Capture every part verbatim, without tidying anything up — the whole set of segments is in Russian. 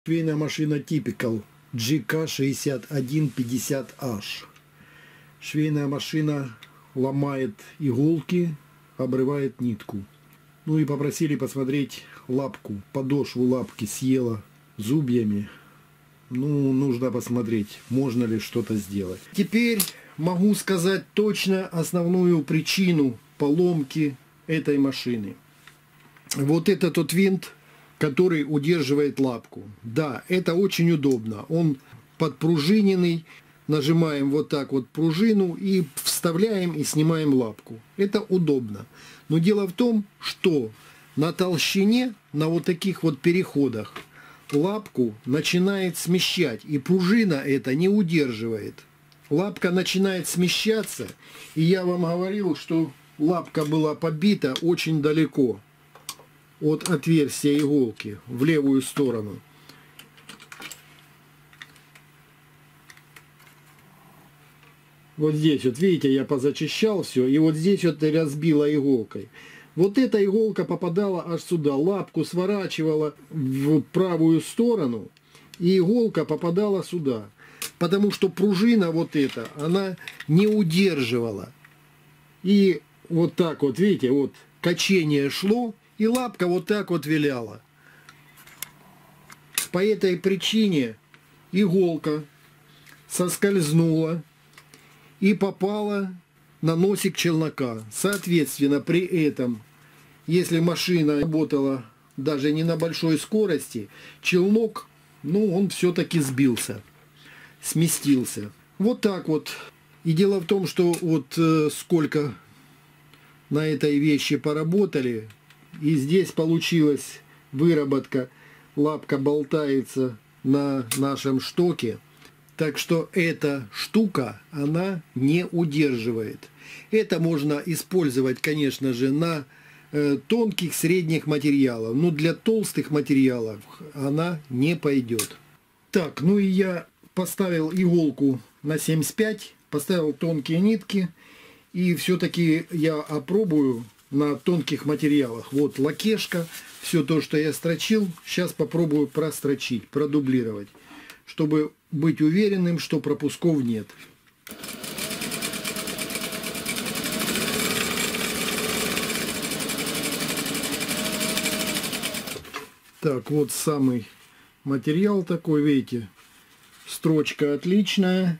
Швейная машина Typical джи ка шестьдесят один пятьдесят эйч. Швейная машина ломает иголки, обрывает нитку. Ну и попросили посмотреть лапку, подошву лапки съела зубьями. Ну, нужно посмотреть, можно ли что-то сделать. Теперь могу сказать точно основную причину поломки этой машины. Вот это тот винт, который удерживает лапку. Да, это очень удобно. Он подпружиненный. Нажимаем вот так вот пружину и вставляем и снимаем лапку. Это удобно. Но дело в том, что на толщине, на вот таких вот переходах, лапку начинает смещать. И пружина это не удерживает. Лапка начинает смещаться. И я вам говорил, что лапка была побита очень далеко от отверстия иголки в левую сторону. Вот здесь вот, видите, я позачищал все, и вот здесь вот разбила иголкой. Вот эта иголка попадала аж сюда, лапку сворачивала в правую сторону, и иголка попадала сюда. Потому что пружина вот эта, она не удерживала. И вот так вот, видите, вот качение шло, и лапка вот так вот виляла. По этой причине иголка соскользнула и попала на носик челнока. Соответственно, при этом, если машина работала даже не на большой скорости, челнок, ну, он все-таки сбился, сместился. Вот так вот. И дело в том, что вот э, сколько на этой вещи поработали, и здесь получилась выработка, лапка болтается на нашем штоке. Так что эта штука, она не удерживает. Это можно использовать, конечно же, на э, тонких, средних материалах. Но для толстых материалов она не пойдет. Так, ну и я поставил иголку на семьдесят пять, поставил тонкие нитки. И все-таки я опробую на тонких материалах. Вот лакешка, все то, что я строчил, сейчас попробую прострочить, продублировать, чтобы быть уверенным, что пропусков нет. Так, вот самый материал такой, видите, строчка отличная.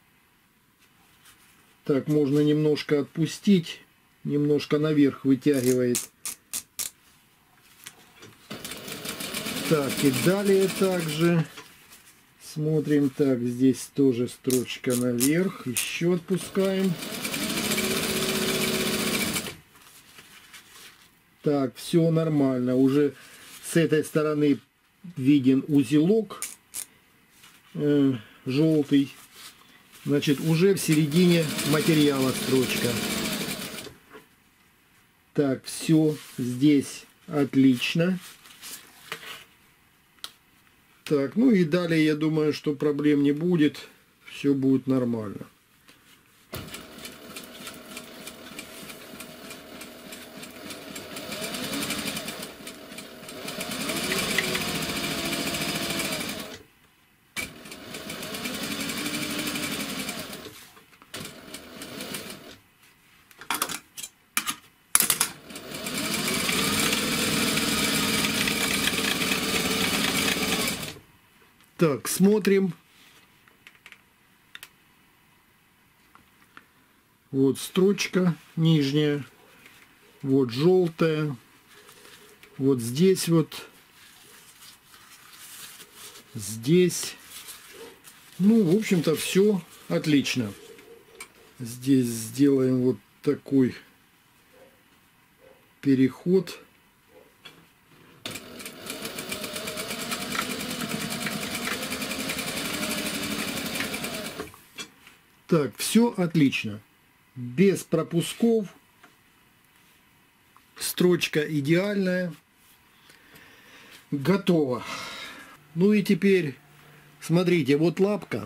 Так, можно немножко отпустить. Немножко наверх вытягивает. Так, и далее также смотрим. Так, здесь тоже строчка наверх. Еще отпускаем. Так, все нормально. Уже с этой стороны виден узелок э, желтый. Значит, уже в середине материала строчка. Так, все здесь отлично. Так, ну и далее я думаю, что проблем не будет. Все будет нормально. Так, смотрим. Вот строчка нижняя. Вот желтая. Вот здесь вот. Здесь. Ну, в общем-то, все отлично. Здесь сделаем вот такой переход. Так, все отлично. Без пропусков. Строчка идеальная. Готово. Ну и теперь, смотрите, вот лапка.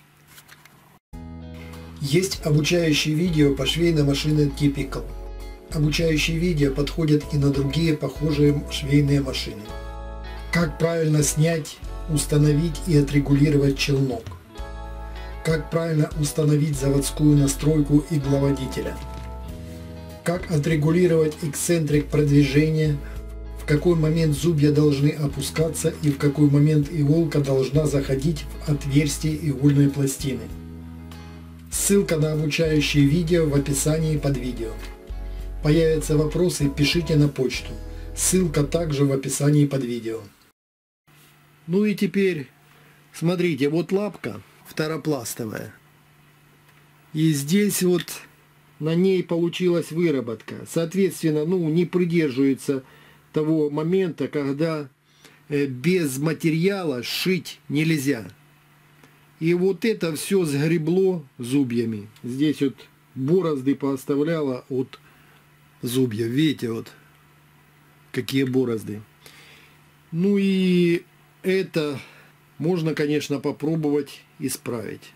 Есть обучающие видео по швейной машине Typical. Обучающие видео подходят и на другие похожие швейные машины. Как правильно снять, установить и отрегулировать челнок. Как правильно установить заводскую настройку игловодителя. Как отрегулировать эксцентрик продвижения, в какой момент зубья должны опускаться и в какой момент иголка должна заходить в отверстие игольной пластины. Ссылка на обучающее видео в описании под видео. Появятся вопросы, пишите на почту. Ссылка также в описании под видео. Ну и теперь, смотрите, вот лапка второпластовая. И здесь вот на ней получилась выработка. Соответственно, ну, не придерживается того момента, когда без материала шить нельзя. И вот это все сгребло зубьями. Здесь вот борозды пооставляло от зубьев. Видите, вот какие борозды. Ну и это можно, конечно, попробовать исправить.